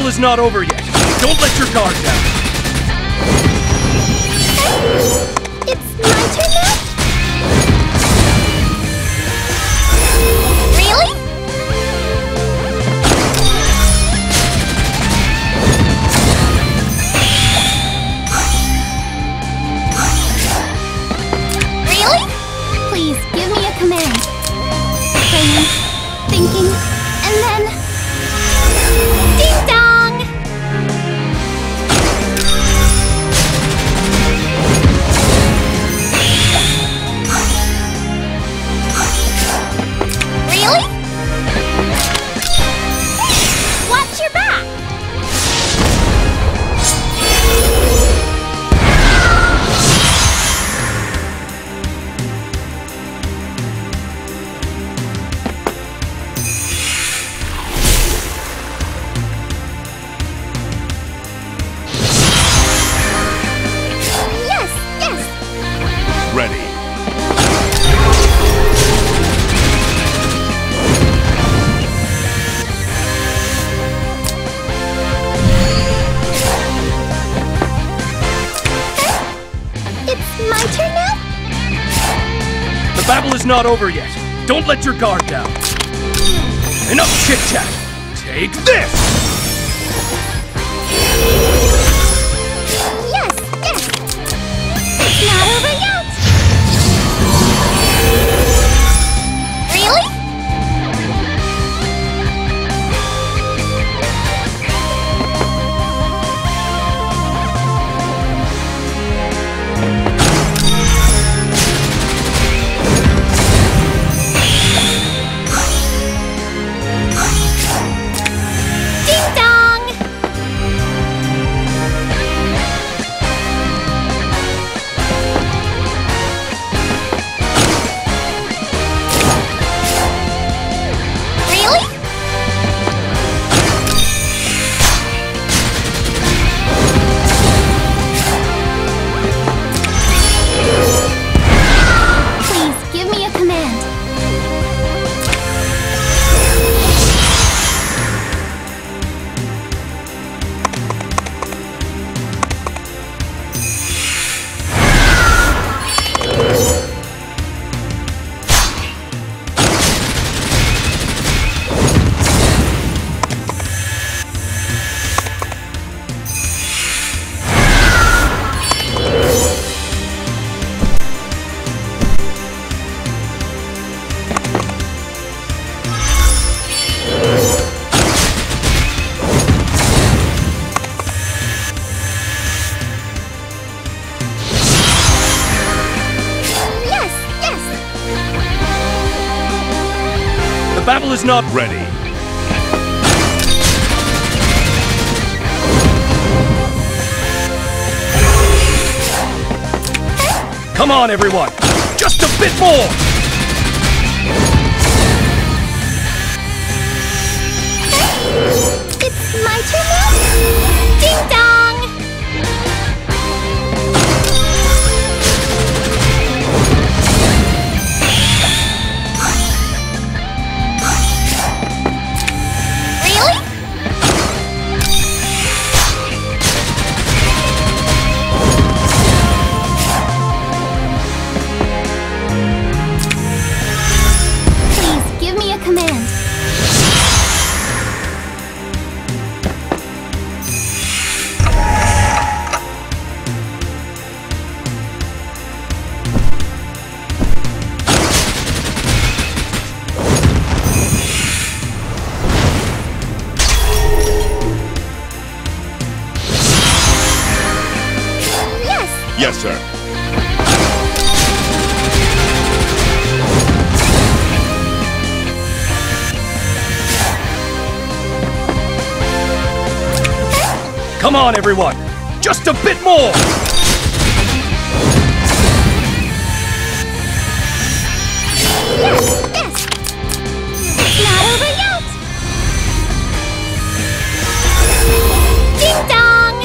battle is not over yet. Don't let your guard down. It's my turn now? Really? Really? Please, give me a command. Praying, thinking, and then... Ding dong! Really? Watch your back! Yes, yes! Ready. It's my turn now? The battle is not over yet. Don't let your guard down. Enough chit-chat. Take this! Yes, yes! It's not over yet! Really? Ding dong! Really? Please, give me a command. Yes, yes! The battle is not Ready. Come on, everyone! Just a bit more! It's my turn now? Ding dong! Really? Please, give me a command. Yes, Yes, sir. Come on, everyone! Just a bit more! yes, yes! It's not over yet! Ding dong!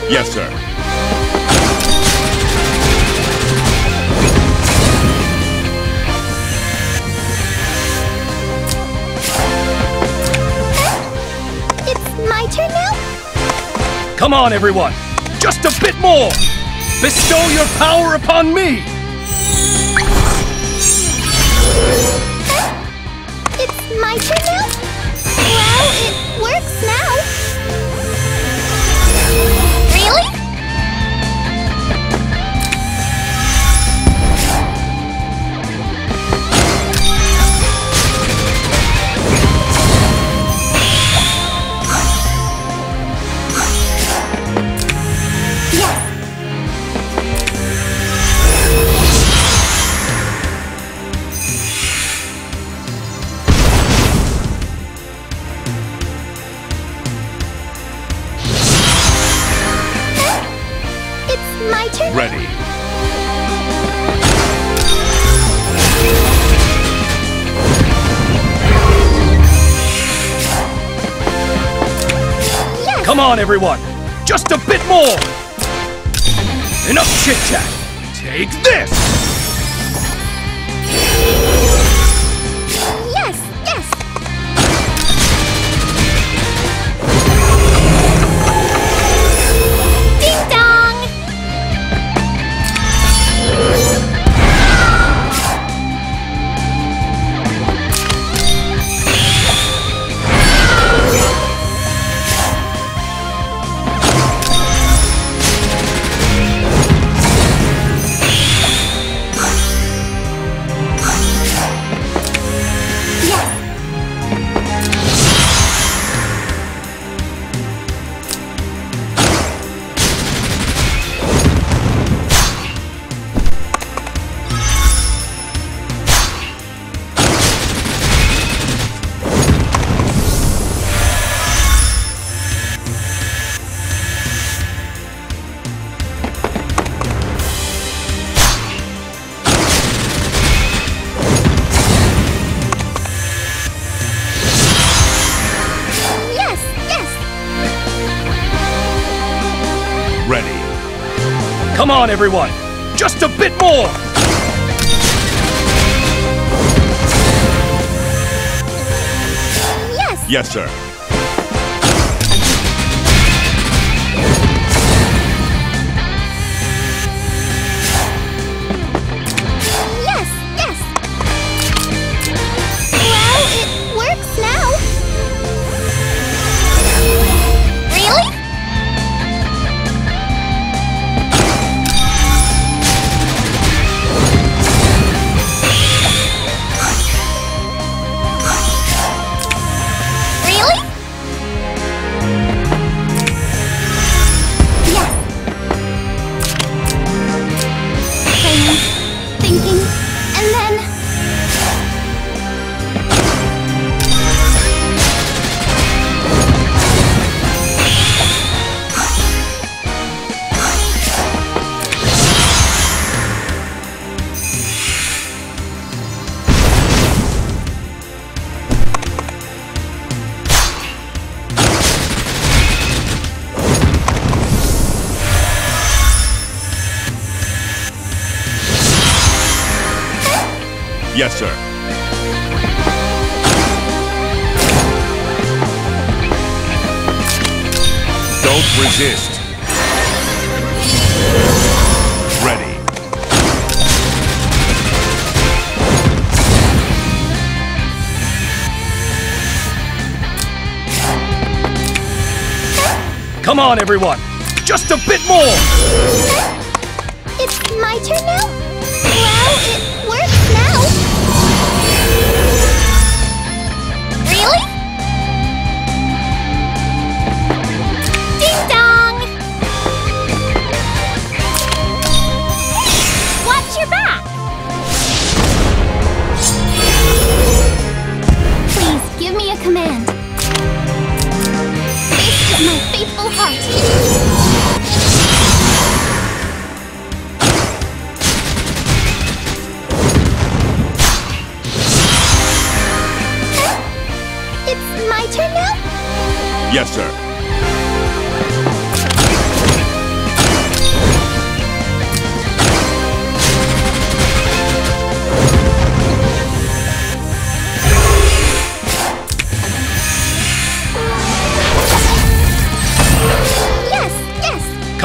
Yes, sir. It's my turn now? Come on, everyone! Just a bit more! Bestow your power upon me! It's my turn now? Well, it works now. Really? My turn. Ready. Yes. Come on, everyone! Just a bit more! Enough chit-chat! Take this! Yes, yes. Ding dong! Ready. Come on, everyone! Just a bit more! Yes. Yes, sir. Yes, yes. Well, it works now. Really? Really? Yes. Praying, thinking, and then... Yes, sir. Don't resist. Ready. Come on, everyone! Just a bit more! It's my turn now? Well, it works now. Really? Ding dong! Watch your back! Please, give me a command. This is my faithful heart. It's my turn now? Yes, sir.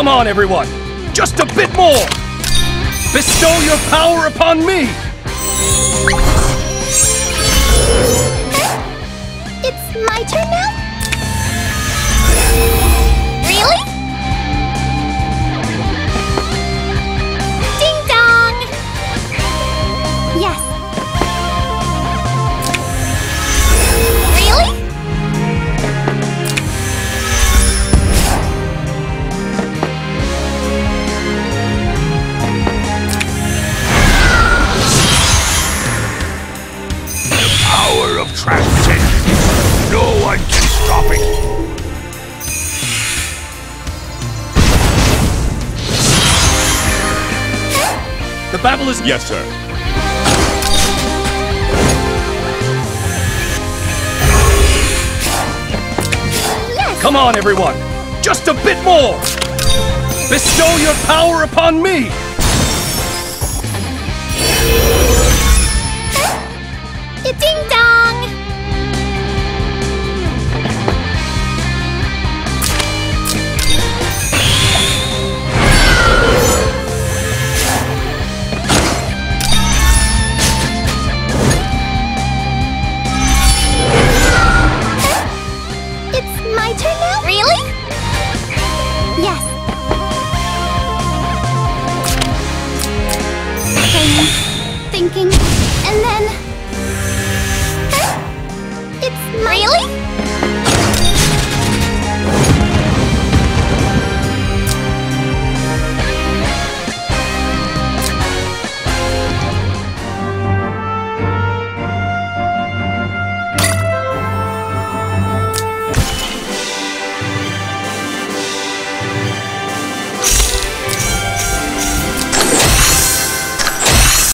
Come on, everyone! Just a bit more! Bestow your power upon me! It's my turn now? Really? Ding dong! Yes. Really? Power of transcendence. No one can stop it. The battle is... Yes, sir. Yes. Come on, everyone! Just a bit more! Bestow your power upon me!